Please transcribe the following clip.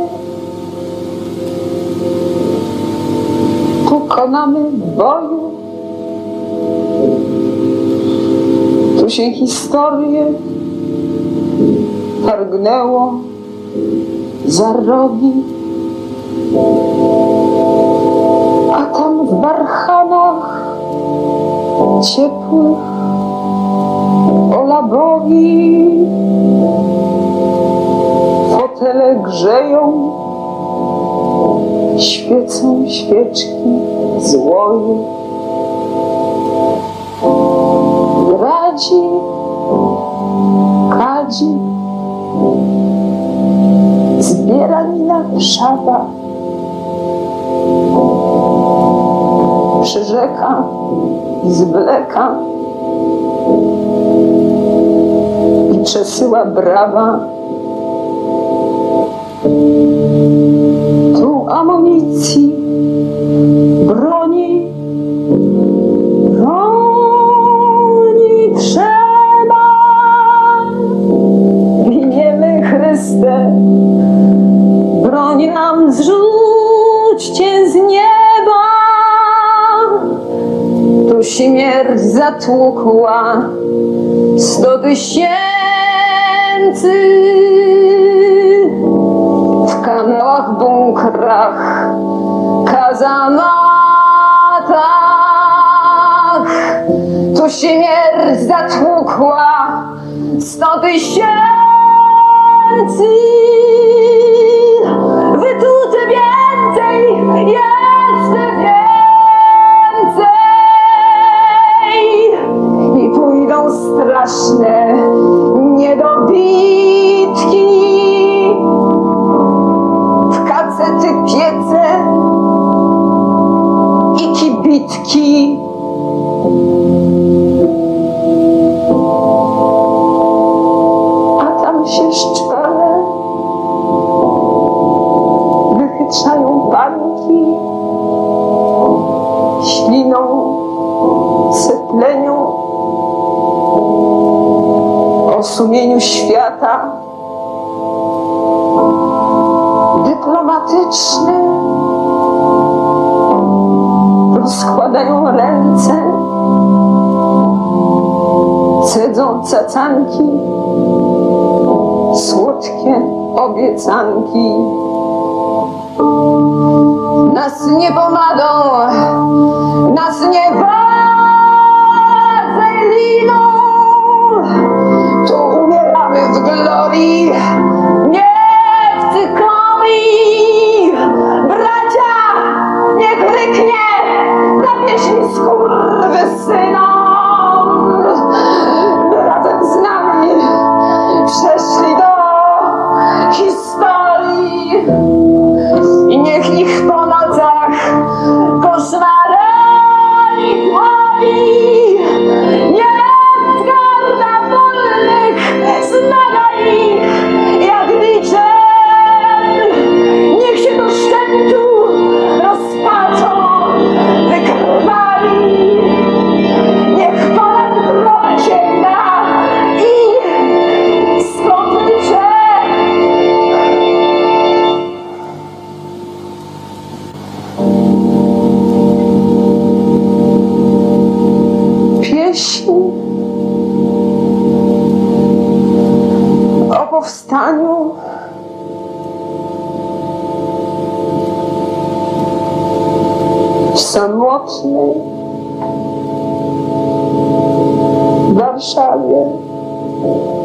Pokonamy w boju. Tu się historię targnęło za rogi, a tam w barchanach ciepłych ola bogi fotele grzeją, świecą świeczki złoje. Radzi, kadzi, zbieranina wszada, przyrzeka, zwleka i przesyła brawa. Tu amunicji, broni trzeba. Winiemy Chryste, broń nam zrzućcie z nieba. Tu śmierć zatłukła 100 000 w kanałach, bunkrach, kazamatach. Tu śmierć zatłukła 100 000 wytute więcej, jeszcze więcej. I pójdą straszne niedobitki w kacety, piece i kibitki. A tam się szczele wychytrzają bańki, śliną, syplenią o sumieniu świata. Dyplomatyczne rozkładają ręce, cedzą cacanki, słodkie obiecanki. Nas nie pomadą, nas nie wazeliną. Tu umieramy w glorii, nie w cyklonii. Bracia, niech ryknie na pieśń skurwysynom, by razem z nami przeszli do historii. I niech ich po nocach koszmarami chłoni. Niech zgarda wolnych znaga ich jak niczym. Niech się do szczętu rozpaczą, wykrwali. Niech ponad drogę sięga i skądże. Pieśń o powstaniu w samotnej Warszawie.